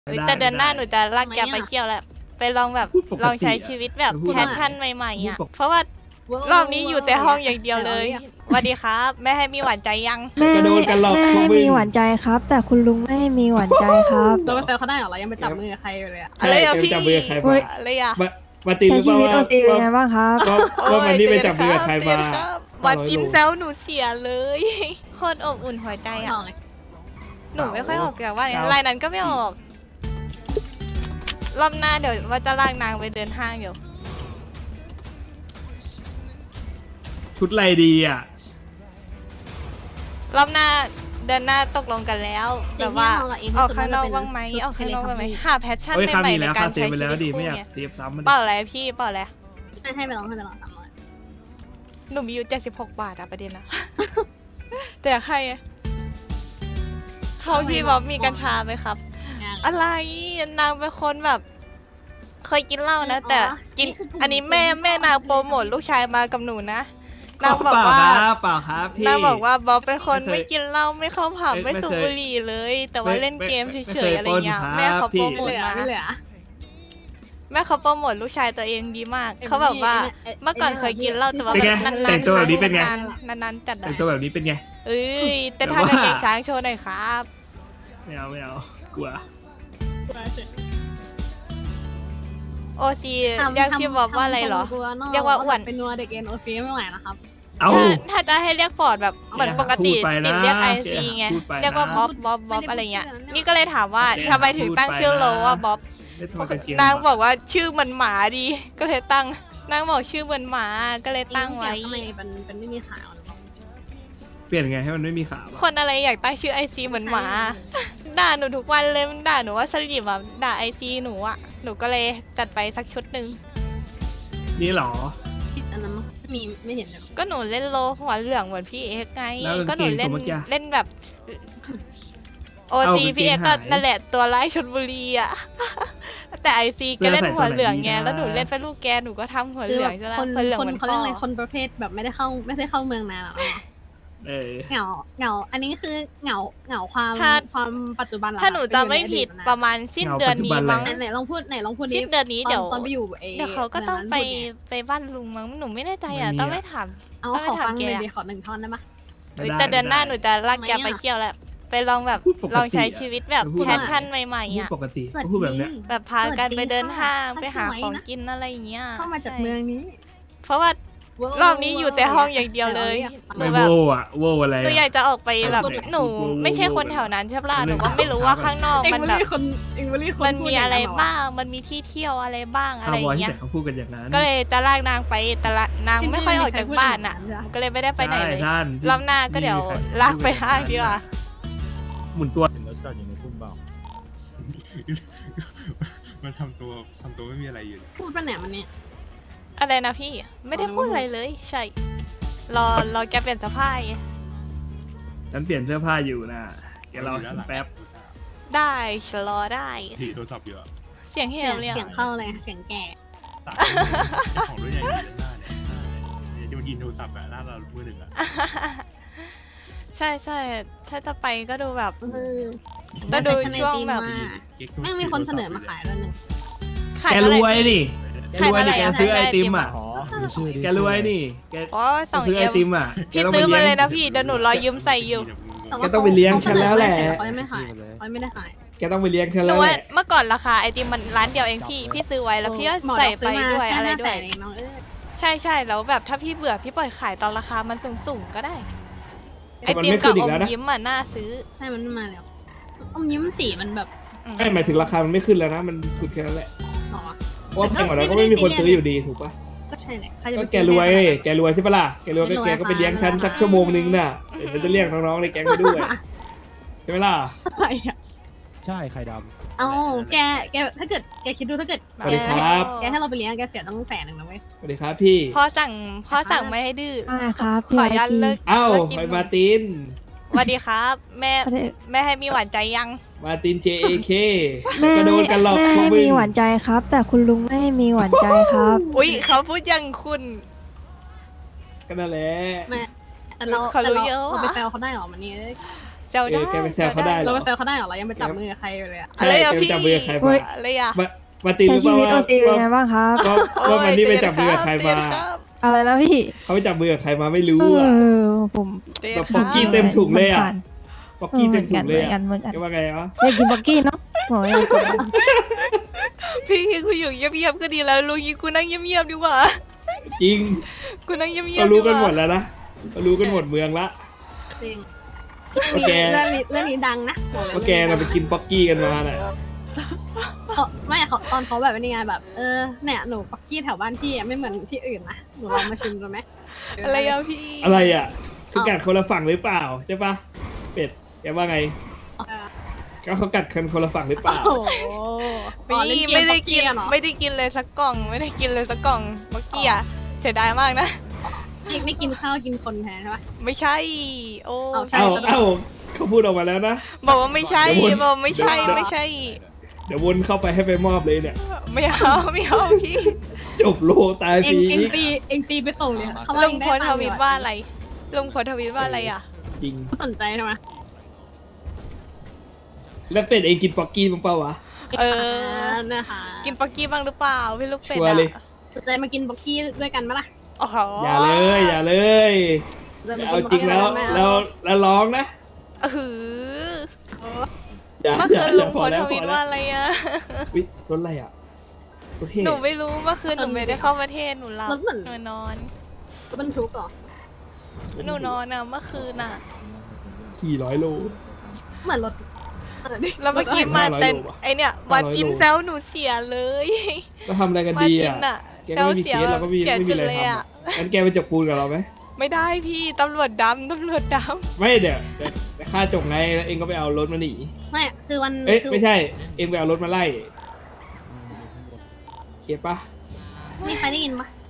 แต่เดือนหน้าหนูจะลากแกไปเที่ยวแล้วไปลองแบบลองใช้ชีวิตแบบแพชชั่นใหม่ๆอ่ะเพราะว่ารอบนี้อยู่แต่ห้องอย่างเดียวเลยสวัสดีครับแม่ให้มีหวานใจยังแม่ให้มีหวานใจครับ แต่คุณลุงไม่ให้มีหวานใจครับเราไปแซวเขาได้เหรอเรายังไปจับมือใครเลยอะอะไรอะพี่อะไรอะใช้ชีวิตโอซีเป็นไงบ้างครับว่าวันนี้ไปจับมือกับใครมาวันอินแซวหนูเสียเลยโคตรอบอุ่นหัวใจอะหนูไม่ค่อยออกจากว่ารายนั้นก็ไม่ออกรอบหน้าเดี๋ยวว่าจะลากนางไปเดินห้างอยู่ชุดอะไรดีอ่ะรอบหน้าเดินหน้าตกลงกันแล้วแต่ว่าออกข้างนอกบ้างไหมออกข้างนอกบ้างไหมหาแพชชั่นใหม่ๆในการใช้ชีวิตคู่ไงเปล่าอะไรพี่เปล่าอะไรให้ไปลองหนูมีอยู่76 บาทอะประเด็นนะแต่อยากให้เขาพี่บอกมีกัญชาไหมครับอะไรนางเป็นคนแบบเคยกินเหล้านะแต่กินอันนี้แม่นางโปรโมทลูกชายมากับหนูนะนางบอกว่าเปล่าครับพี่นางบอกว่าบ๊อบเป็นคนไม่กินเหล้าไม่เข้าผับไม่สูบบุหรี่เลยแต่ว่าเล่นเกมเฉยๆอะไรเงี้ยแม่เขาโปรโมทมาแม่เขาโปรโมทลูกชายตัวเองดีมากเขาแบบว่าเมื่อก่อนเคยกินเหล้าแต่ว่านานๆแต่งตัวแบบนี้เป็นไงนานๆจัดแต่งตัวแบบนี้เป็นไงเอ้ยแต่ท่ากางเกงช้างโชว์หน่อยครับไม่เอากลัวโอซีเรียกพี่บ๊อบว่าอะไรเหรอเรียกว่าอ้วนเป็นนัวเด็กเอ็นโอซีไม่ไหวนะครับถ้าจะให้เรียกฟอร์ดแบบเหมือนปกติติดเรียกไอซีไงเรียกว่าบ๊อบอะไรเงี้ยนี่ก็เลยถามว่าทำไมถึงตั้งชื่อโลว่าบ๊อบนางบอกว่าชื่อเหมือนหมาดีก็เลยตั้งนางบอกชื่อเหมือนหมาก็เลยตั้งไว้ทำไมมันไม่มีขาวเปลี่ยนไงให้มันไม่มีขาคนอะไรอยากตั้งชื่อไอซีเหมือนหมาด่าหนูทุกวันเลยมันด่าหนูว่าสลิปแบบด่าไอซีหนูอ่ะหนูก็เลยจัดไปสักชุดหนึ่งนี่หรออันนั้นไม่เห็นเลยก็หนูเล่นโลหัวเหลืองเหมือนพี่เอ็กไงก็หนูเล่นแบบโอจีพี่เอ็กก็นั่นแหละตัวร้ายชลบุรีอ่ะแต่ไอซีก็เล่นหัวเหลืองไงแล้วหนูเล่นเป็นลูกแกหนูก็ทำหัวเหลืองใช่ไหมคนเหลืองเขาเรียกอะไรคนประเภทแบบไม่ได้เข้าเมืองนานหรอเหงาอันนี้คือเหงาความปัจจุบันถ้าหนูจะไม่ผิดประมาณสิ้นเดือนนี้มั้งไหนลองพูดสิ้นเดือนนี้เดี๋ยวตอนไปอยู่เดี๋ยวเขาก็ต้องไปบ้านลุงมั้งหนูไม่แน่ใจอ่ะต้องไม่ถามขอฟังเลยดิขอ1 ท่อนได้ปะแต่เดือนหน้าหนูจะลากแกไปเที่ยวแล้วไปลองแบบลองใช้ชีวิตแบบแพชชั่นใหม่ๆอ่ะปกติพูดแบบเนี้ยแบบพากันไปเดินห้างไปหาของกินอะไรอย่างเงี้ยเข้ามาจากเมืองนี้เพราะว่ารอบนี้อยู่แต่ห้องอย่างเดียวเลยไม่โว้อะโว้อะไรหนูอยากจะออกไปแบบหนูไม่ใช่คนแถวนั้นใช่ปะหนูก็ไม่รู้ว่าข้างนอกมันแบบมันมีอะไรบ้างมันมีที่เที่ยวอะไรบ้างอะไรอย่างเงี้ยเขาพูดกันอย่างนั้นก็เลยจะลากนางไปแต่ละนางไม่ค่อยออกจากบ้านอ่ะก็เลยไม่ได้ไปไหนเลยรอบหน้าก็เดี๋ยวลากไปห้างดีกว่าหมุนตัวรถจอดอยู่ในทุ่มเบามันทำตัวไม่มีอะไรอยู่พูดปัญหามันเนี่ยอะไรนะพี่ไม่ได้พูดอะไรเลยใช่รอแกเปลี่ยนเสื้อผ้าฉันเปลี่ยนเสื้อผ้าอยู่นะแกรอแป๊บได้รอได้ถือโทรศัพท์อยู่เสียงเหี่ยวเลยเสียงเข้าเลยเสียงแก่ของด้วยอย่างนี้หน้าเนี่ยที่มันยินโทรศัพท์แบบหน้าเรามือหนึ่งใช่ถ้าจะไปก็ดูแบบก็ดูช่วงแบบไม่มีคนเสนอมาขายแล้วนึงแกรวยนี่แกรวยนี่แกซื้อไอติมอ่ะแกรวยนี่แกซื้อไอติมอ่ะพี่ซื้อมาเลยนะพี่เดี๋ยวหนูรอยืมใส่อยู่แกต้องไปเลี้ยงฉันแล้วแหละเขาไม่ขายเขาไม่ได้ขายแกต้องไปเลี้ยงฉันแล้วแหละเมื่อก่อนราคาไอติมมันร้านเดียวเองพี่ซื้อไว้แล้วพี่ก็ใส่ไปด้วยอะไรด้วยใช่แล้วแบบถ้าพี่เบื่อพี่ปล่อยขายตอนราคามันสูงก็ได้ไอติมกับอมยิ้มอ่ะน่าซื้อใช่มันมาแล้วอมยิ้มสีมันแบบใช่หมายถึงราคามันไม่ขึ้นแล้วนะมันสุดแค่นั้นแหละเพราะแพงกว่านั้นก็ไม่มีคนซื้ออยู่ดีถูกปะก็ใช่แหละก็แกรวยใช่ปะล่ะแกรวยแกก็ไปเลี้ยงฉันสักชั่วโมงนึงน่ะเดี๋ยวจะเรียกน้องๆในแก๊งไปด้วยใช่ไหมล่ะใช่ไข่ดำเอาแกถ้าเกิดแกคิดดูถ้าเกิดแกให้เราไปเลี้ยงแกเสียต้อง100,000นะเว้ยสวัสดีครับพี่พ่อสั่งไม่ให้ดื้อครับขอยันเลิกไปมาตินสวัสดีครับแม่ให้มีหวานใจยังมาติน JAK ก็โดนกันหลอกแม่ให้มีหวานใจครับ แต่คุณลุงไม่ให้มีหวานใจครับอุ้ยเขาพูดยังคุณก็นั่นแหละแต่เราไปแซวเขาได้หรอมันนี่แซวได้แกไปแซวเขาได้เหรเราอไปแซวเขาได้เหรอเรายังไปจับมือกับใครอยู่เลยอะอะไรอะพี่จับมือกับใครมาอะไรอะมาตีใช้รู้ชีป่าวิตว่าโอซีเป็นไงบ้างครับว่ามันนี่ไปจับมือกับใครมาอะไรนะพี่เขาไปจับมือกับใครมาไม่รู้เออ่ะอผมแบบป๊อกกี้เต็มถุงเลยอ่ะป๊อกกี้เต็มถุงเลยเหมือ่ะอนกันเหมือนกันแกว่าไงวะอยากกินป๊อกกี้เนาะโอ้ยอยากกินพี่กูอยู่เงียบๆก็ดีแล้วลุงยิงกูนั่งเงียบๆดีกว่าจริงกูนั่งเงียบๆก็รู้กันหมดแล้วนะก็รู้กันหมดเมืองละจริงโอเคเรื่องนี้ดังนะว่าแกเราไปกินป๊อกกี้กันมาน่ะเขาตอนเขาแบบนี้ไงแบบเนี่ยหนูปักกี้แถวบ้านพี่ไม่เหมือนที่อื่นนะหนูลองมาชิมดูไหมอะไรอะพี่อะไรอ่ะคือกัดคนละฝั่งหรือเปล่าใช่ปะเป็ดแกว่าไงก็เขากัดคนละฝั่งหรือเปล่าโอ้โหพี่ไม่ได้กินเลยสักกล่องไม่ได้กินเลยสักกล่องเมื่อกี้อะเสียดายมากนะไม่กินข้าวกินคนแทนใช่ปะไม่ใช่โอ้ใช่เอ้าเขาพูดออกมาแล้วนะบอกว่าไม่ใช่บอกไม่ใช่ไม่ใช่เดี๋ยววนเข้าไปให้ไปมอบเลยเนี่ยไม่เอาพี่จบโลตายเองปีเองตีไปส่งเลยเขาลุงโพสต์ทวิตว่าอะไรลุงโพสต์ทวิตว่าอะไรอ่ะจริงสนใจใช่ไหมแล้วเป็ดเองกินป๊อกกี้บ้างเปล่าวะนะคะกินปักกี้บ้างหรือเปล่าพี่ลูกเป็ดชัวร์อ่ะเลยสนใจมากินบ็อกกี้ด้วยกันไหมล่ะอ๋ออย่าเลยเอาจริงแล้วร้องนะหืออย่าเมื่ออคืย่านลุงพโพอสต์แล้ทวพวิอตแล้ว่าว อะไรอ่ะรถอะไรอ่ะรถเท่หนูไม่รู้เมื่อคืนหนูไม่ได้เข้าประเทศหนูหลับรถเหมือนหนูนอนบรรทุกเหรอหนูนอนอ่ะเมื่อคืนอ่ะขี่100 โลเหมือนรถแล้วเมื่อกี้มาเต้น 500 โลไอเนี่ย 500 มาตินแซวหนูเสียเลยก็ทำอะไรกันมาดีตินอ่ะอ่ะแกแซก็วไม่มีเสียเคสเราก็ไม่เสียมีจุดอะไรเลยทำอ่ะอะงั้นแกไปจับปูนกับเราไหมไม่ได้พี่ตำรวจดำไม่เดี๋ยวค่าจบไงแล้วเองก็ไปเอารถมาหนีไม่คือวันเอ๊ะไม่ใช่เองไปเอารถมาไล่เก็บปะมีใครได้ยินปะ